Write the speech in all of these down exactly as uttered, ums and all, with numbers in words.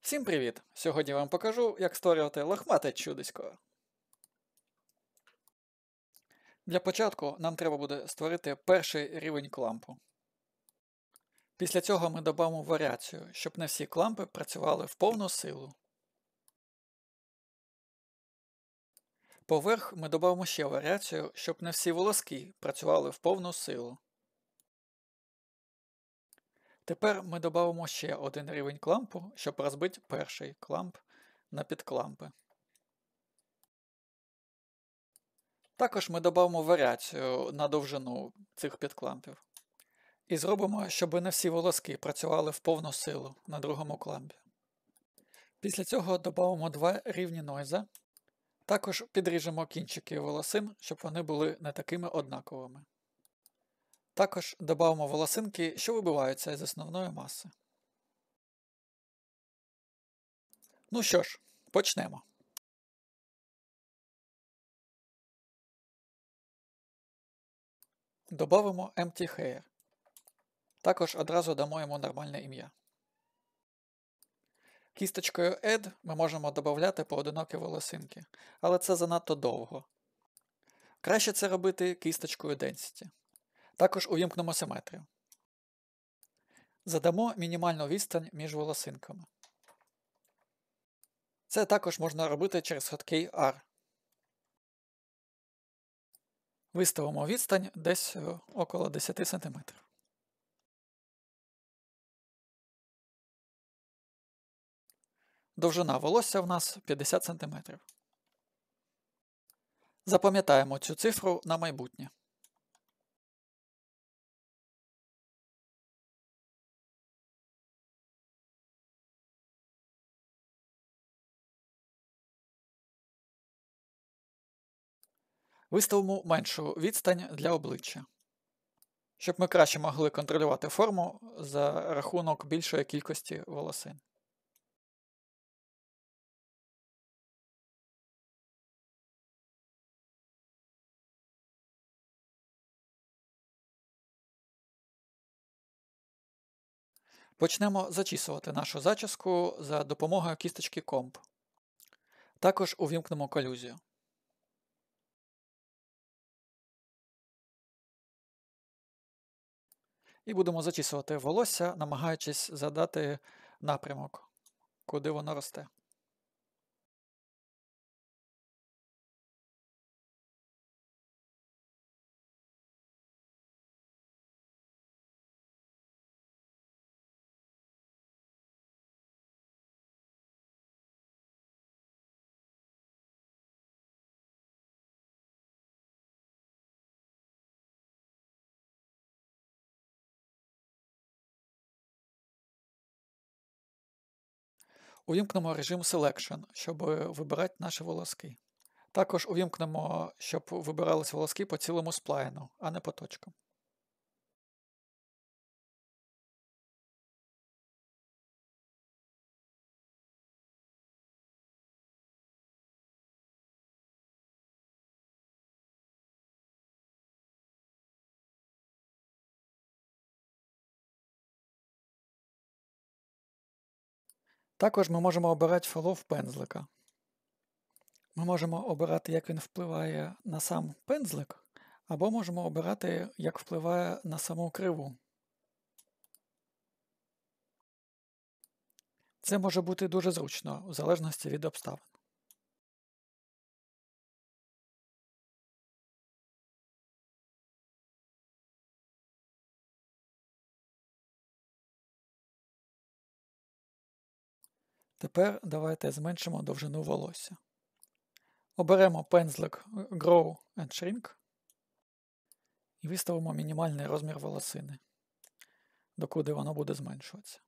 Всім привіт! Сьогодні вам покажу, як створювати лохмате чудисько. Для початку нам треба буде створити перший рівень клампу. Після цього ми додамо варіацію, щоб не всі клампи працювали в повну силу. Поверх ми додамо ще варіацію, щоб не всі волоски працювали в повну силу. Тепер ми додамо ще один рівень клампу, щоб розбити перший кламп на підклампи. Також ми додамо варіацію на довжину цих підклампів. І зробимо, щоб не всі волоски працювали в повну силу на другому клампі. Після цього додамо два рівні нойза. Також підріжемо кінчики волосин, щоб вони були не такими однаковими. Також додамо волосинки, що вибиваються із основної маси. Ну що ж, почнемо. Добавимо Empty Hair. Також одразу дамо йому нормальне ім'я. Кісточкою Add ми можемо додати поодинокі волосинки, але це занадто довго. Краще це робити кісточкою Density. Також увімкнемо симетрію. Задамо мінімальну відстань між волосинками. Це також можна робити через хоткей ар. Виставимо відстань десь около десять сантиметрів. Довжина волосся в нас п'ятдесят сантиметрів. Запам'ятаємо цю цифру на майбутнє. Виставимо меншу відстань для обличчя, щоб ми краще могли контролювати форму за рахунок більшої кількості волосин. Почнемо зачісувати нашу зачіску за допомогою кісточки Comb. Також увімкнемо колюзію. І будемо зачісувати волосся, намагаючись задати напрямок, куди воно росте. Увімкнемо режим Selection, щоб вибирати наші волоски. Також увімкнемо, щоб вибирались волоски по цілому сплайну, а не по точкам. Також ми можемо обирати follow пензлика. Ми можемо обирати, як він впливає на сам пензлик, або можемо обирати, як впливає на саму криву. Це може бути дуже зручно, в залежності від обставин. Тепер давайте зменшимо довжину волосся. Оберемо пензлик Grow and Shrink і виставимо мінімальний розмір волосини, докуди воно буде зменшуватися.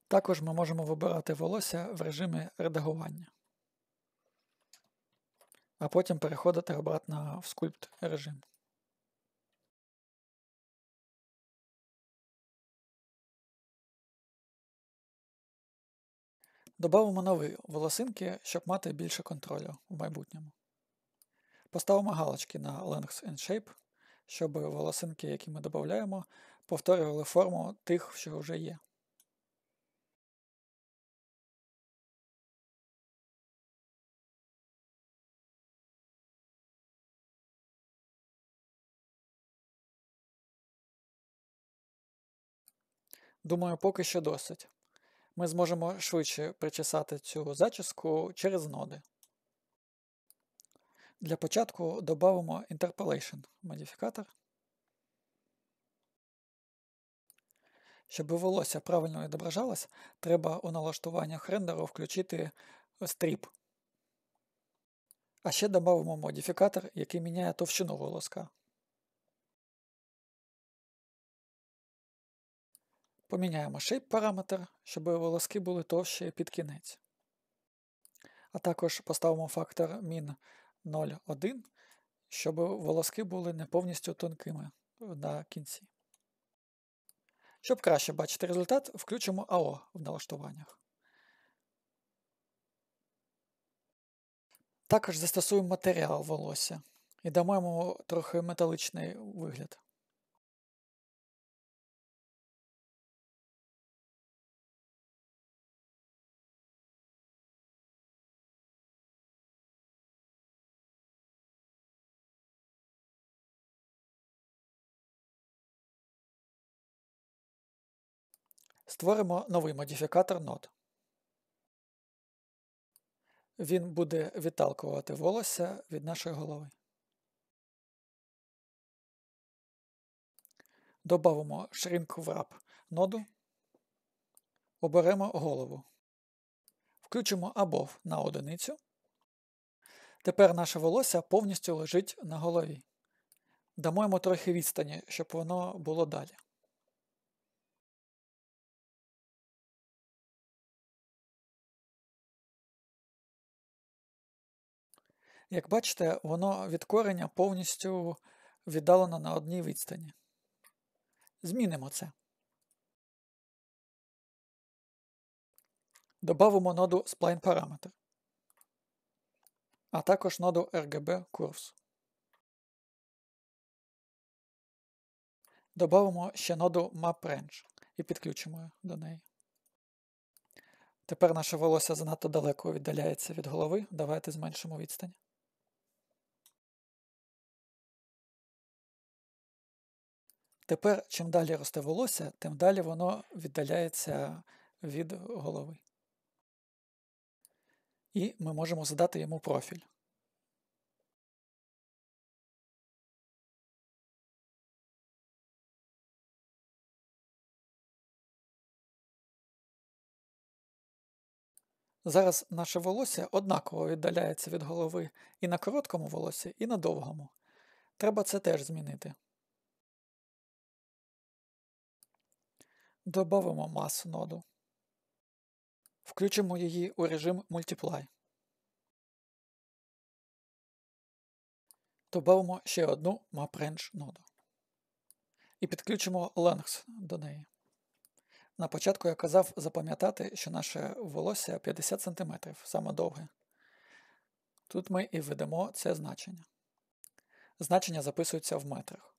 Також ми можемо вибирати волосся в режимі редагування, а потім переходити обратно в скульпт режим. Добавимо нові волосинки, щоб мати більше контролю в майбутньому. Поставимо галочки на Length and Shape, щоб волосинки, які ми додаємо, повторювали форму тих, що вже є. Думаю, поки що досить. Ми зможемо швидше причесати цю зачіску через ноди. Для початку додамо Interpolation модифікатор. Щоб волосся правильно відображалось, треба у налаштуваннях рендеру включити стріп. А ще додамо модифікатор, який міняє товщину волоска. Поміняємо Shape параметр, щоб волоски були товщі під кінець. А також поставимо фактор Min нуль цілих один, щоб волоски були не повністю тонкими на кінці. Щоб краще бачити результат, включимо ей о в налаштуваннях. Також застосуємо матеріал волосся і дамо йому трохи металичний вигляд. Створимо новий модифікатор Node. Він буде відталкувати волосся від нашої голови. Добавимо Shrink Wrap ноду. Оберемо голову. Включимо Above на одиницю. Тепер наше волосся повністю лежить на голові. Дамо йому трохи відстані, щоб воно було далі. Як бачите, воно від кореня повністю віддалено на одній відстані. Змінимо це. Добавимо ноду Spline Parameter, а також ноду ар джі бі Curves. Добавимо ще ноду Map Range і підключимо до неї. Тепер наше волосся занадто далеко віддаляється від голови. Давайте зменшимо відстань. Тепер, чим далі росте волосся, тим далі воно віддаляється від голови. І ми можемо задати йому профіль. Зараз наше волосся однаково віддаляється від голови і на короткому волоссі, і на довгому. Треба це теж змінити. Добавимо масу ноду. Включимо її у режим Multiply. Добавимо ще одну Map Range ноду. І підключимо Length до неї. На початку я казав запам'ятати, що наше волосся п'ятдесят сантиметрів, саме довге. Тут ми і введемо це значення. Значення записуються в метрах.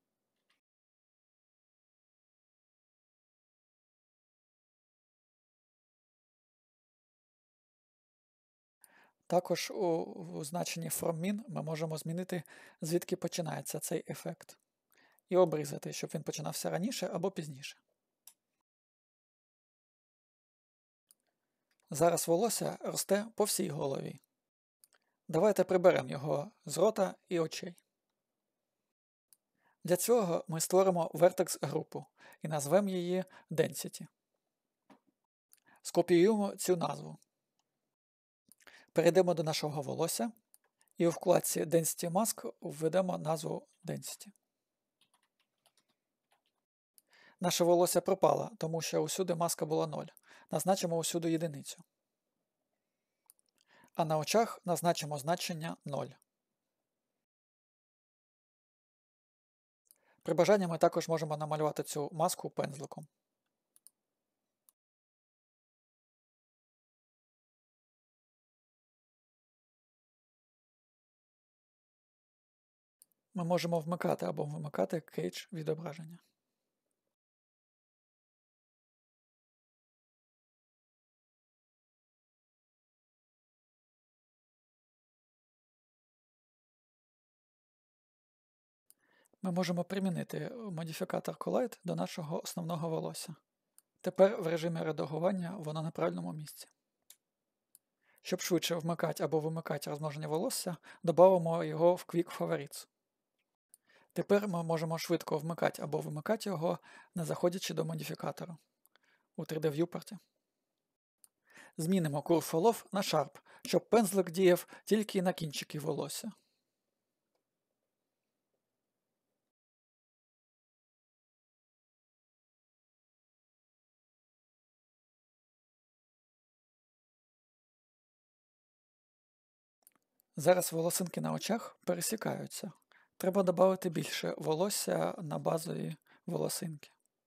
Також у, у значенні FromMin ми можемо змінити, звідки починається цей ефект. І обрізати, щоб він починався раніше або пізніше. Зараз волосся росте по всій голові. Давайте приберемо його з рота і очей. Для цього ми створимо Vertex-групу і назвемо її Density. Скопіюємо цю назву. Перейдемо до нашого волосся і у вкладці Density Mask введемо назву Density. Наше волосся пропало, тому що усюди маска була ноль. Назначимо усюди єдиницю. А на очах назначимо значення ноль. При бажанні ми також можемо намалювати цю маску пензликом. Ми можемо вмикати або вимикати кейдж відображення. Ми можемо примінити модифікатор Collide до нашого основного волосся. Тепер в режимі редагування воно на правильному місці. Щоб швидше вмикати або вимикати розмноження волосся, додамо його в Quick Favorites. Тепер ми можемо швидко вмикати або вимикати його, не заходячи до модифікатора у три Д Viewport. Змінимо Curve Fall-Off на Sharp, щоб пензлик діяв тільки на кінчики волосся. Зараз волосинки на очах пересікаються. Треба додати більше волосся на базові волосинки.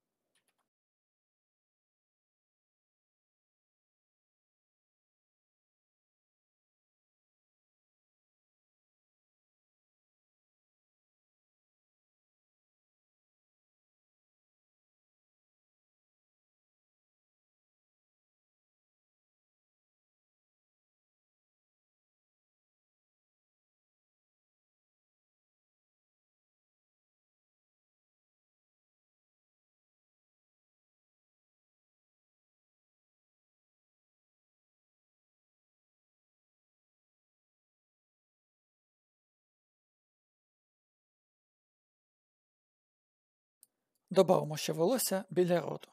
Добавимо ще волосся біля роту.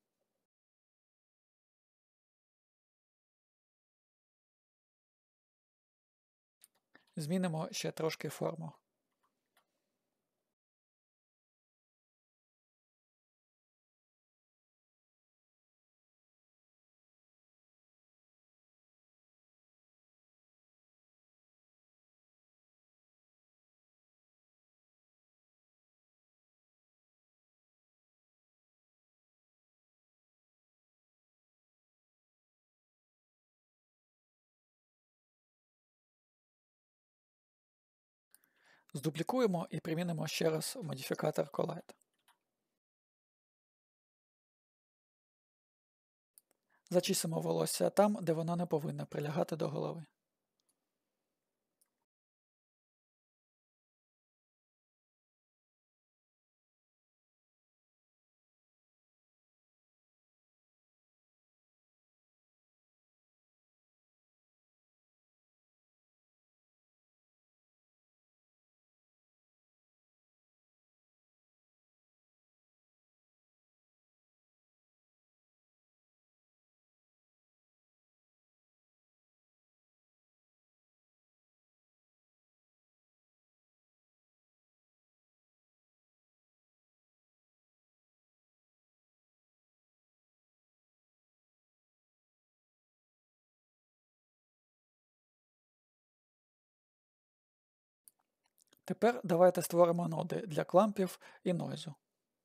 Змінимо ще трошки форму. Здуплікуємо і примінимо ще раз модифікатор Collide. Зачісимо волосся там, де воно не повинно прилягати до голови. Тепер давайте створимо ноди для клампів і нойзу.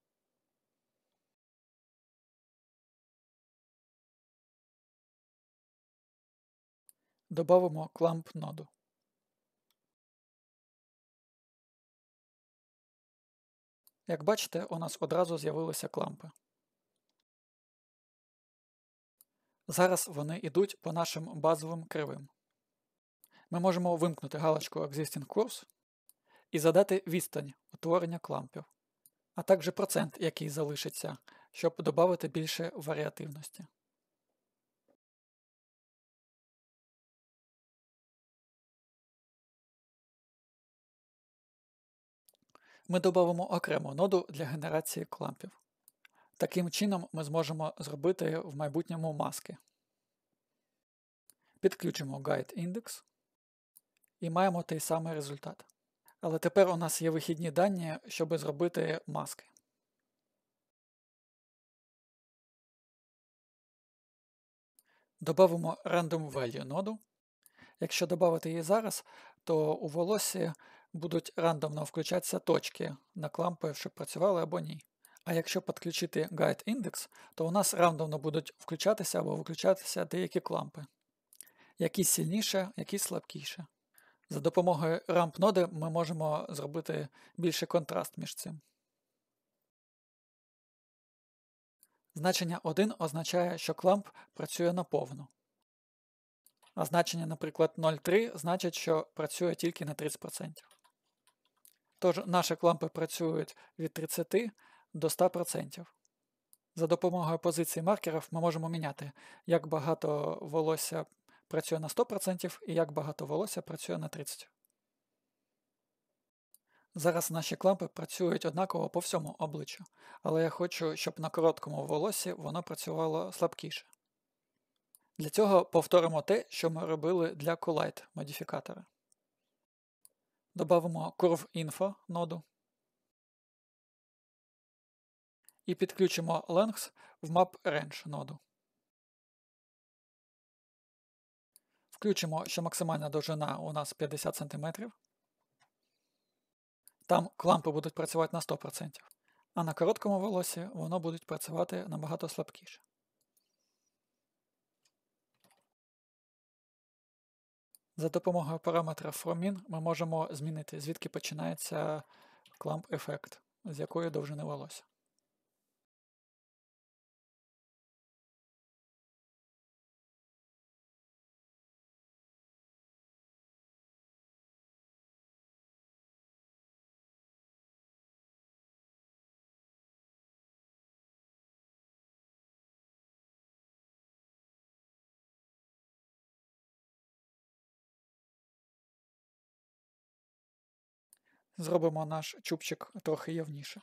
Добавимо кламп ноду. Як бачите, у нас одразу з'явилися клампи. Зараз вони йдуть по нашим базовим кривим. Ми можемо вимкнути галочку Existing Curves і задати відстань утворення клампів, а також процент, який залишиться, щоб додати більше варіативності. Ми додамо окрему ноду для генерації клампів. Таким чином ми зможемо зробити в майбутньому маски. Підключимо Guide Index і маємо той самий результат. Але тепер у нас є вихідні дані, щоб зробити маски. Добавимо Random Value ноду. Якщо додати її зараз, то у волоссі будуть рандомно включатися точки на клампи, щоб працювали або ні. А якщо підключити Guide Index, то у нас рандомно будуть включатися або виключатися деякі клампи. Якісь сильніше, якісь слабкіше. За допомогою Ramp ноди ми можемо зробити більший контраст між цим. Значення один означає, що кламп працює наповну. А значення, наприклад, нуль цілих три значить, що працює тільки на тридцять відсотків. Тож наші клампи працюють від тридцяти до ста відсотків. За допомогою позицій маркерів ми можемо міняти, як багато волосся працює на сто відсотків і як багато волосся працює на тридцять відсотків. Зараз наші клампи працюють однаково по всьому обличчю, але я хочу, щоб на короткому волоссі воно працювало слабкіше. Для цього повторимо те, що ми робили для Collide модифікатора. Добавимо CurveInfo ноду і підключимо Length в MapRange ноду. Включимо, що максимальна довжина у нас п'ятдесят сантиметрів. Там клампи будуть працювати на сто відсотків, а на короткому волосі воно буде працювати набагато слабкіше. За допомогою параметра FromIn ми можемо змінити, звідки починається кламп-ефект, з якої довжини волосся. Зробимо наш чубчик трохи явніше.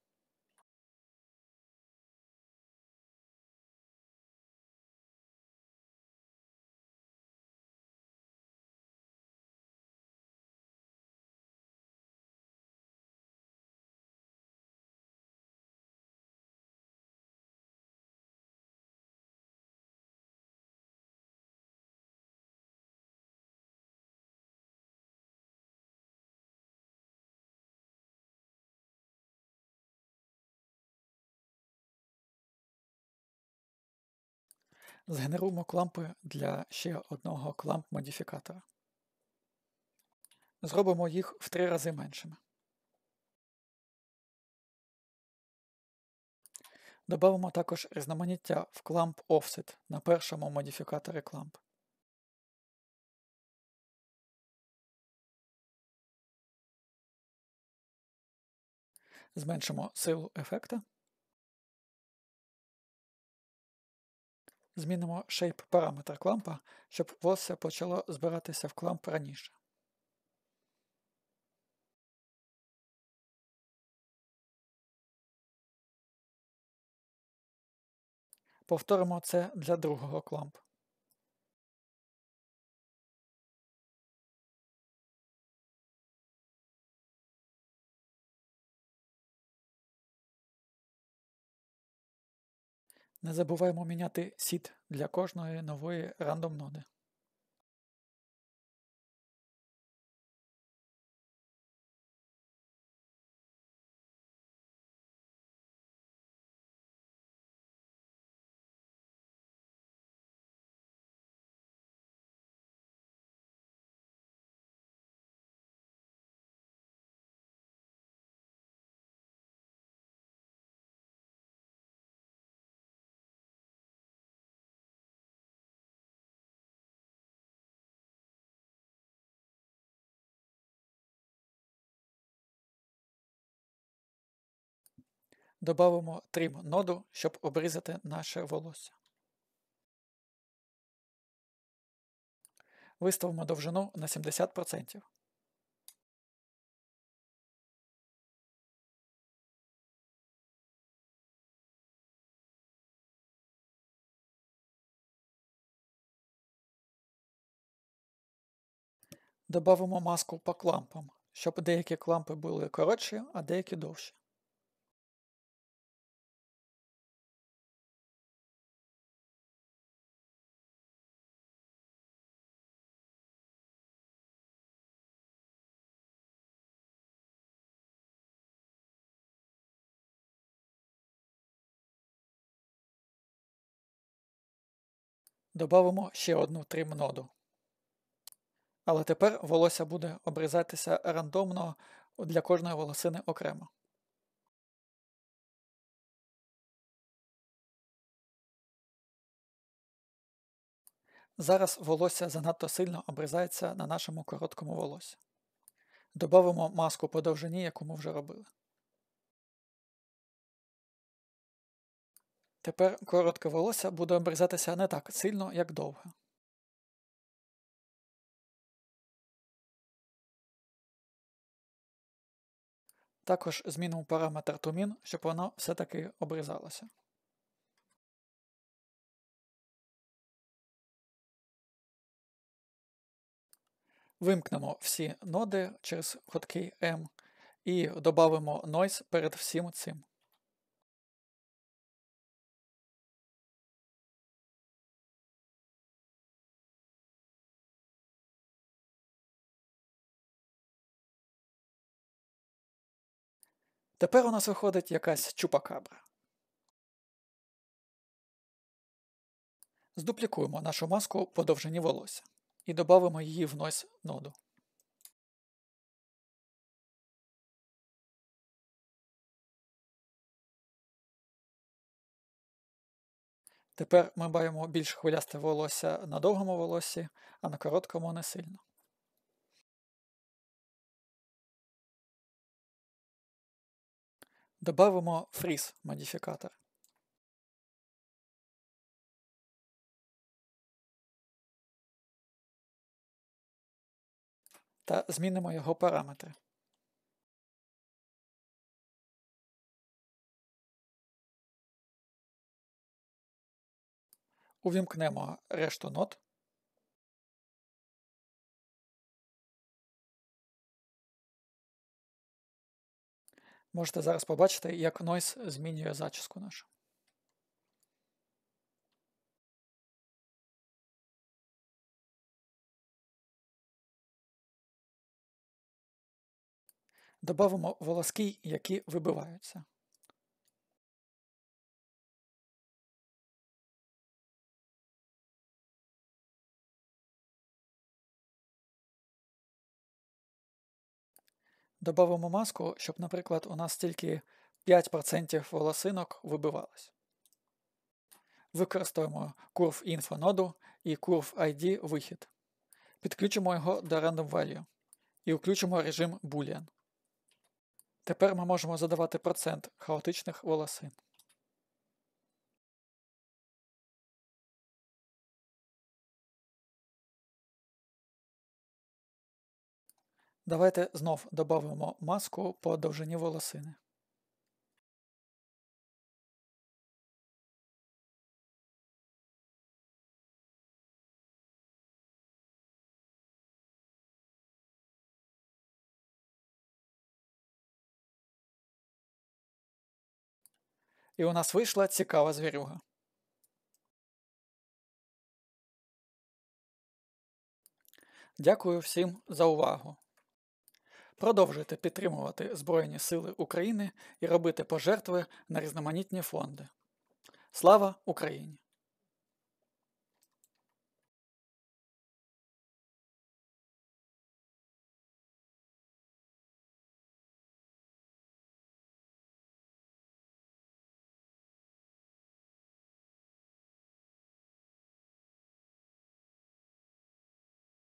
Згенеруємо клампи для ще одного кламп-модифікатора. Зробимо їх в три рази меншими. Добавимо також різноманіття в Clamp Offset на першому модифікаторі Clamp. Зменшимо силу ефекта. Змінимо shape параметр клампа, щоб волосся почало збиратися в кламп раніше. Повторимо це для другого клампу. Не забуваємо міняти сід для кожної нової рандом ноди. Добавимо Trim ноду, щоб обрізати наше волосся. Виставимо довжину на сімдесят відсотків. Добавимо маску по клампам, щоб деякі клампи були коротші, а деякі довші. Добавимо ще одну трим-ноду. Але тепер волосся буде обрізатися рандомно для кожної волосини окремо. Зараз волосся занадто сильно обрізається на нашому короткому волоссі. Добавимо маску по довжині, яку ми вже робили. Тепер коротке волосся буде обрізатися не так сильно, як довге. Також змінимо параметр тумін, щоб воно все-таки обрізалося. Вимкнемо всі ноди через хоткей М і додамо Noise перед всім цим. Тепер у нас виходить якась чупакабра. Здуплікуємо нашу маску по довжині волосся і додамо її в Noise ноду. Тепер ми маємо більш хвилясте волосся на довгому волоссі, а на короткому не сильно. Добавимо Freeze модифікатор. Та змінимо його параметри. Увімкнемо решту нод. Можете зараз побачити, як Noise змінює зачіску нашу. Добавимо волоски, які вибиваються. Добавимо маску, щоб, наприклад, у нас тільки п'ять відсотків волосинок вибивалось. Використаємо CurveInfo ноду і CurveID вихід. Підключимо його до RandomValue і включимо режим Boolean. Тепер ми можемо задавати процент хаотичних волосин. Давайте знов додамо маску по довжині волосини. І у нас вийшла цікава звірюга. Дякую всім за увагу. Продовжуйте підтримувати Збройні Сили України і робити пожертви на різноманітні фонди. Слава Україні!